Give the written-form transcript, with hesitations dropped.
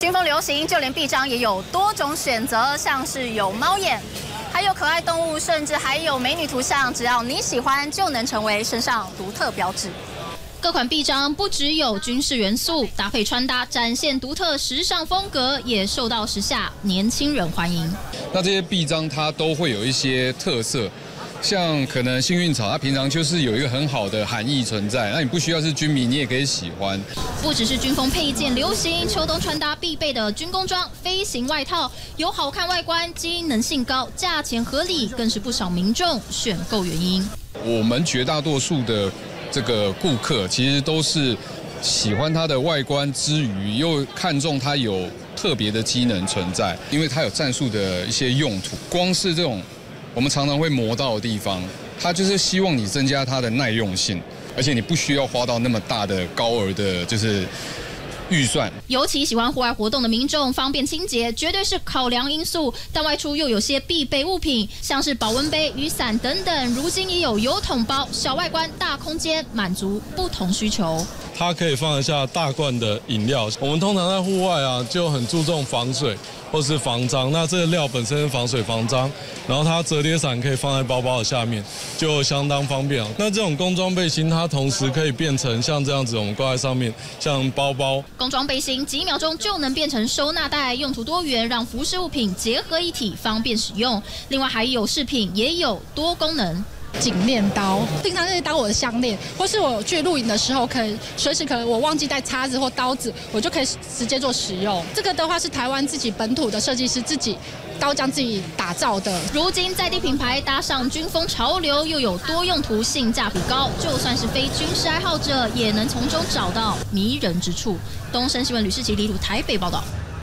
军风流行，就连臂章也有多种选择，像是有猫眼，还有可爱动物，甚至还有美女图像，只要你喜欢，就能成为身上独特标志。 各款臂章不只有军事元素，搭配穿搭展现独特时尚风格，也受到时下年轻人欢迎。 那这些臂章它都会有一些特色，像可能幸运草，它平常就是有一个很好的含义存在。那你不需要是军迷，你也可以喜欢。 不只是军风配件流行，秋冬穿搭必备的军工装、飞行外套，有好看外观、机能性高、价钱合理，更是不少民众选购原因。 我们绝大多数的 这个顾客其实都是喜欢它的外观之余，又看重它有特别的机能存在，因为它有战术的一些用途。光是这种我们常常会磨到的地方，它就是希望你增加它的耐用性，而且你不需要花到那么大的高额的，就是预算。 尤其喜欢户外活动的民众，方便清洁绝对是考量因素。但外出又有些必备物品，像是保温杯、雨伞等等，如今也有油桶包，小外观、大空间，满足不同需求。 它可以放得下大罐的饮料。我们通常在户外啊，就很注重防水或是防脏。那这个料本身是防水防脏，然后它折叠伞可以放在包包的下面，就相当方便。那这种工装背心，它同时可以变成像这样子，我们挂在上面，像包包。 工装背心几秒钟就能变成收纳袋，用途多元，让服饰物品结合一体，方便使用。另外还有饰品也有多功能。 颈链刀，平常是当我的项链，或是我去露营的时候，可能随时我忘记带叉子或刀子，我就可以直接做使用。这个的话是台湾自己本土的设计师自己刀匠自己打造的。 如今在地品牌搭上军风潮流，又有多用途，性价比高，就算是非军事爱好者，也能从中找到迷人之处。东森新闻吕世奇、李鲁台北报道。